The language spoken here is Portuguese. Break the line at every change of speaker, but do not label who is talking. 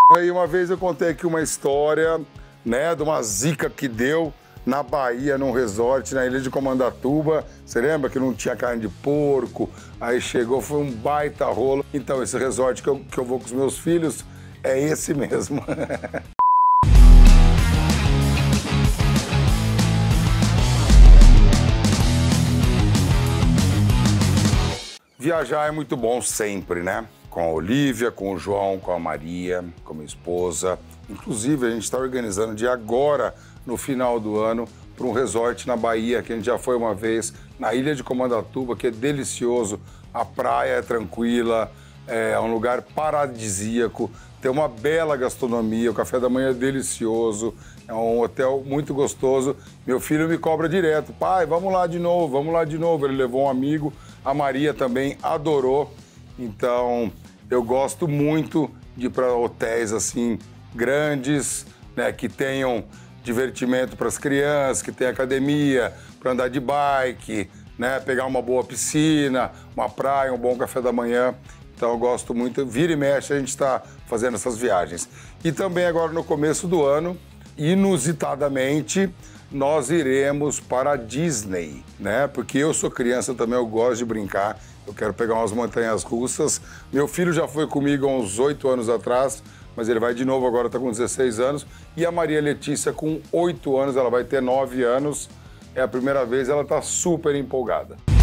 Aí uma vez eu contei aqui uma história, né, de uma zica que deu na Bahia, num resort, na ilha de Comandatuba. Você lembra que não tinha carne de porco? Aí chegou, foi um baita rolo. Então esse resort que eu vou com os meus filhos é esse mesmo. Viajar é muito bom sempre, né? Com a Olivia, com o João, com a Maria, com a minha esposa. Inclusive, a gente está organizando de agora, no final do ano, para um resort na Bahia, que a gente já foi uma vez, na ilha de Comandatuba, que é delicioso. A praia é tranquila, é um lugar paradisíaco, tem uma bela gastronomia, o café da manhã é delicioso, é um hotel muito gostoso. Meu filho me cobra direto: pai, vamos lá de novo, vamos lá de novo. Ele levou um amigo, a Maria também adorou. Então, eu gosto muito de ir para hotéis assim grandes, né, que tenham divertimento para as crianças, que tenham academia, para andar de bike, né, pegar uma boa piscina, uma praia, um bom café da manhã. Então, eu gosto muito. Vira e mexe, a gente está fazendo essas viagens. E também agora no começo do ano, inusitadamente, nós iremos para a Disney, né? Porque eu sou criança também, eu gosto de brincar, eu quero pegar umas montanhas russas. Meu filho já foi comigo há uns 8 anos atrás, mas ele vai de novo agora, está com 16 anos. E a Maria Letícia, com 8 anos, ela vai ter 9 anos. É a primeira vez, ela está super empolgada.